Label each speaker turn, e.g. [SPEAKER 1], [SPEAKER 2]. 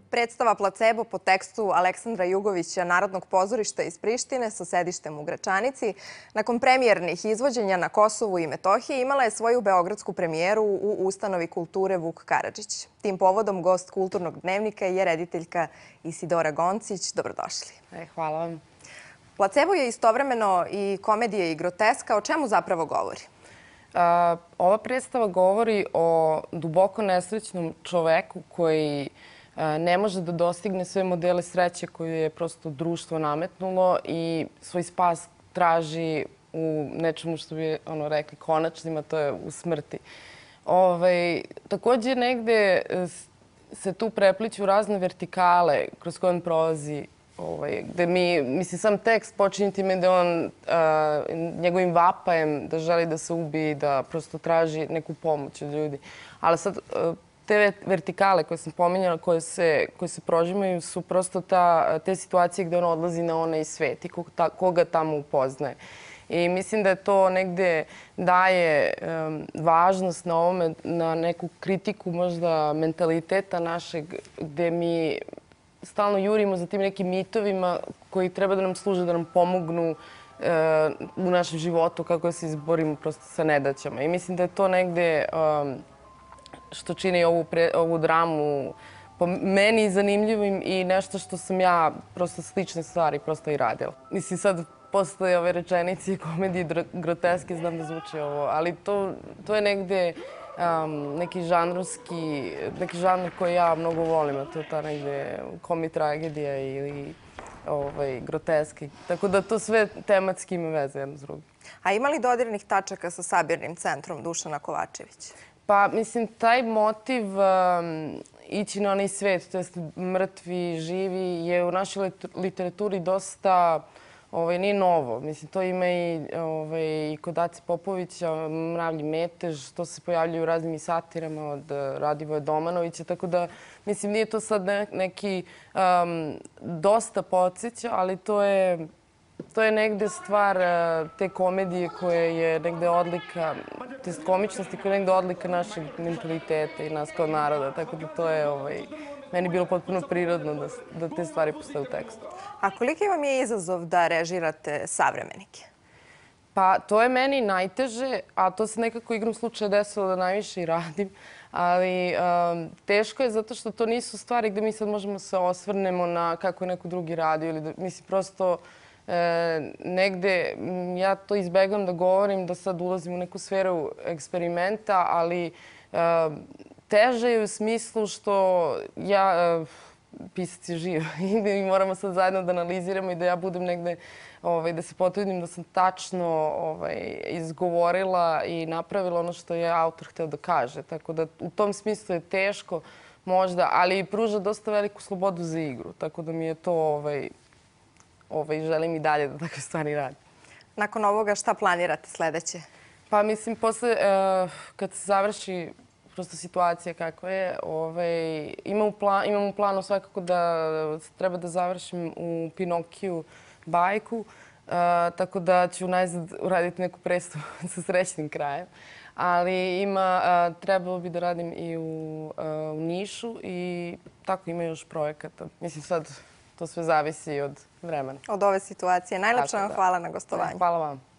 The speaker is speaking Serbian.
[SPEAKER 1] Predstava Placebo po tekstu Aleksandra Jugovića Narodnog pozorišta iz Prištine sa sedištem u Gračanici, nakon premijernih izvođenja na Kosovu i Metohiji, imala je svoju beogradsku premijeru u ustanovi kulture Vuk Karadžić. Tim povodom gost Kulturnog dnevnika je rediteljka Isidora Goncić. Dobrodošli.
[SPEAKER 2] Hvala vam.
[SPEAKER 1] Placebo je istovremeno i komedija i groteska. O čemu zapravo govori?
[SPEAKER 2] Ova predstava govori o duboko nesrećnom čoveku koji ne može da dostigne sve modele sreće koje je prosto društvo nametnulo i svoj spas traži u nečemu što bi rekli konačnim, a to je u smrti. Također negde se tu prepliću razne vertikale kroz koje on prolazi, gde mislim, sam tekst počinje time da on njegovim vapajem da želi da se ubije i da prosto traži neku pomoć od ljudi. Ali sad, te vertikale koje sam pominjala, koje se prožimaju, su prosto te situacije gde on odlazi na onaj svet i koga tamo upoznaje. I mislim da to negde daje važnost na ovome, na neku kritiku možda mentaliteta našeg, gde mi stalno jurimo za tim nekim mitovima koji treba da nam služe, da nam pomognu u našem životu, kako da se izborimo prosto sa nedaćama. I mislim da je to negde što čini ovu dramu po meni zanimljivim i nešto što sam ja prosto slične stvari prosto i radila. Mislim, sad posle ove rečenice komedije groteske znam da zvuči ovo, ali to je negde neki žanr koji ja mnogo volim, a to je ta negde komi-tragedija ili groteski. Tako da to sve tematski ima veze jedno s drugim.
[SPEAKER 1] A ima li dodirnih tačaka sa sabirnim centrom Dušana Kovačevića?
[SPEAKER 2] Pa, mislim, taj motiv ići na onaj svet, to jest mrtvi, živi, je u našoj literaturi dosta nije novo. Mislim, to ima i kod Ace Popovića, Mravlji metež, to se pojavljaju u raznim satirama od Radivoja Domanovića, tako da, mislim, nije to sad neki dosta podsjeća, ali to je negde stvar te komedije koja je negde odlika, to jest komičnosti koja je negde odlika našeg mentaliteta i nas kao naroda, tako da to je meni bilo potpuno prirodno da te stvari postoje u tekstu.
[SPEAKER 1] A koliki vam je izazov da režirate savremenike?
[SPEAKER 2] Pa, to je meni najteže, a to se nekako igrom slučaja desilo da najviše i radim. Ali teško je zato što to nisu stvari gde mi sad možemo se osvrnemo na kako je neko drugi radio. Mislim, prosto negde ja to izbegam da govorim, da sad ulazim u neku sferu eksperimenta, ali teže je u smislu što ja, pisac je živ i moramo sad zajedno da analiziramo i da ja budem negde, da se potrudim da sam tačno izgovorila i napravila ono što je autor hteo da kaže. Tako da u tom smislu je teško možda, ali pruža dosta veliku slobodu za igru. Tako da mi je to, želim i dalje da takve stvari radim.
[SPEAKER 1] Nakon ovoga šta planirate sledeće?
[SPEAKER 2] Pa mislim, posle, kad se završi prosto situacija kakva je, imam u planu svakako da treba da završim u Pinokiju bajku, tako da ću najzad uraditi neku predstavu sa srećnim krajem. Ali trebalo bi da radim i u Nišu i tako ima još projekata. Mislim, sad to sve zavisi od vremena.
[SPEAKER 1] Od ove situacije. Najlepša vam hvala na gostovanju.
[SPEAKER 2] Hvala vam.